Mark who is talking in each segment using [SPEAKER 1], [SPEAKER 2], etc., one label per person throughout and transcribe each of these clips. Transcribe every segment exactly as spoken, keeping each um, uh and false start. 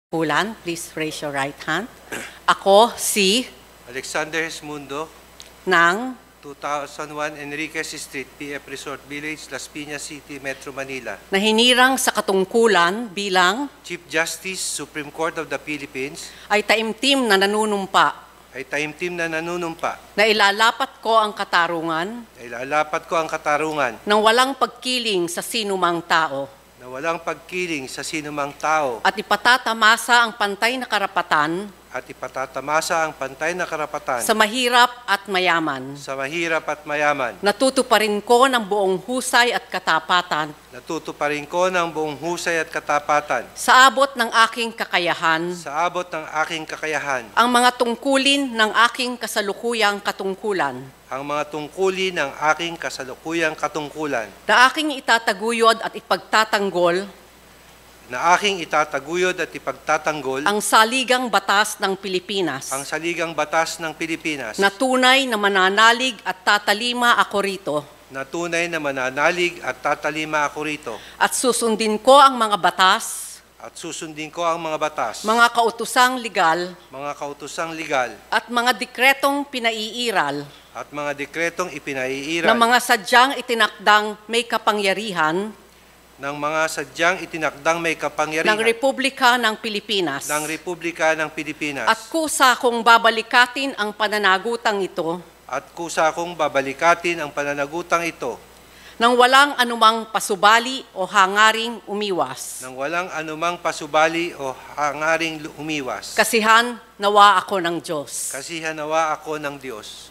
[SPEAKER 1] Pulan, please raise your right hand. Ako si
[SPEAKER 2] Alexander Gesmundo,
[SPEAKER 1] ng
[SPEAKER 2] two thousand one Enriquez Street, P F Resort Village, Las Piñas City, Metro Manila.
[SPEAKER 1] na hinirang sa katungkulan bilang
[SPEAKER 2] Chief Justice, Supreme Court of the Philippines,
[SPEAKER 1] ay taimtim na nanunumpa
[SPEAKER 2] ay taimtim na nanunumpa.
[SPEAKER 1] na ilalapat ko ang katarungan
[SPEAKER 2] Ay lalapat ko ang katarungan
[SPEAKER 1] ng walang pagkiling sa sinumang tao
[SPEAKER 2] na walang pagkiling sa sinumang tao
[SPEAKER 1] at ipatatamasa ang pantay na karapatan
[SPEAKER 2] at ipatatamasa ang pantay na karapatan
[SPEAKER 1] sa mahirap at mayaman.
[SPEAKER 2] sa mahirap at mayaman.
[SPEAKER 1] Natutuparin ko ng buong husay at katapatan
[SPEAKER 2] Natutuparin ko ng buong husay at katapatan
[SPEAKER 1] sa abot ng aking kakayahan
[SPEAKER 2] sa abot ng aking kakayahan
[SPEAKER 1] ang mga tungkulin ng aking kasalukuyang katungkulan
[SPEAKER 2] ang mga tungkulin ng aking kasalukuyang katungkulan
[SPEAKER 1] na aking itataguyod at ipagtatanggol
[SPEAKER 2] na aking itataguyod at ipagtatanggol
[SPEAKER 1] ang saligang batas ng Pilipinas
[SPEAKER 2] ang saligang batas ng Pilipinas
[SPEAKER 1] na tunay na mananalig at tatalima ako rito
[SPEAKER 2] na tunay na mananalig at tatalima ako rito
[SPEAKER 1] at susundin ko ang mga batas,
[SPEAKER 2] at susundin ko ang mga batas,
[SPEAKER 1] mga kautusang legal
[SPEAKER 2] mga kautusang legal
[SPEAKER 1] at mga dekretong pinaiiral
[SPEAKER 2] at mga dekretong
[SPEAKER 1] na
[SPEAKER 2] ipinaiiral
[SPEAKER 1] mga sadyang itinakdang may kapangyarihan
[SPEAKER 2] ng mga sadyang itinakdang may kapangyarihan
[SPEAKER 1] ng Republika ng Pilipinas
[SPEAKER 2] ng Republika ng Pilipinas
[SPEAKER 1] at kusa kong babalikatin ang pananagutang ito
[SPEAKER 2] at kusa kong babalikatin ang pananagutang ito
[SPEAKER 1] nang walang anumang pasubali o hangaring umiwas.
[SPEAKER 2] nang walang anumang pasubali o hangaring umiwas.
[SPEAKER 1] Kasihan nawa ako ng Diyos.
[SPEAKER 2] Kasihan nawa ako ng Diyos.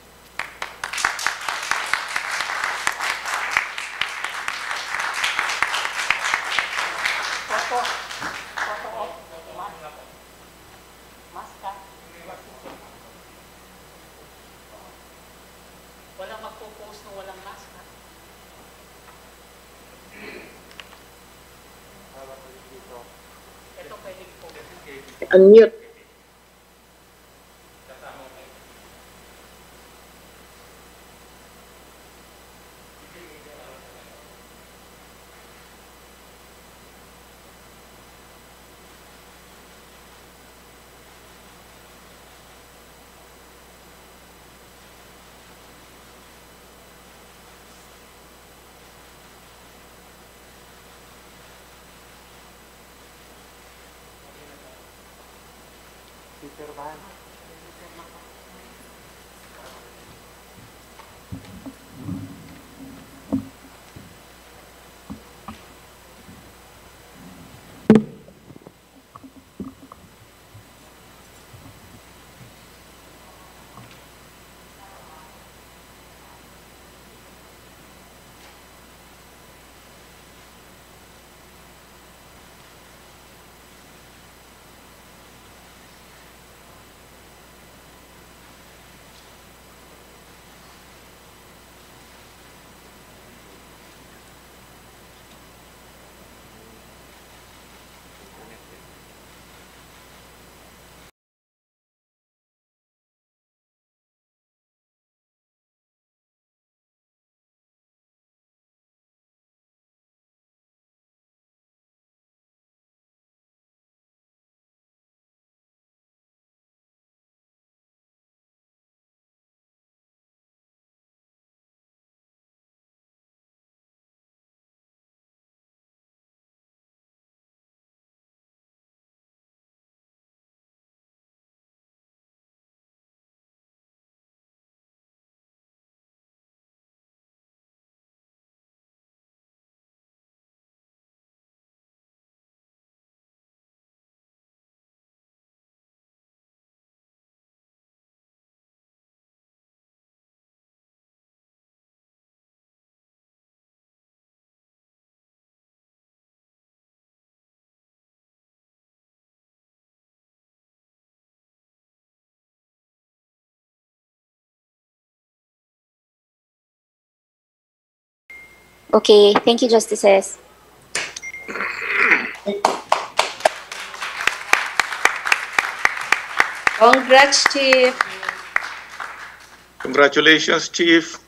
[SPEAKER 1] Walang magpo-post ng walang mask. Ito pwede po.
[SPEAKER 3] Unmute.
[SPEAKER 4] Okay, thank you, Justices.
[SPEAKER 3] Congrats, Chief.
[SPEAKER 5] Congratulations, Chief.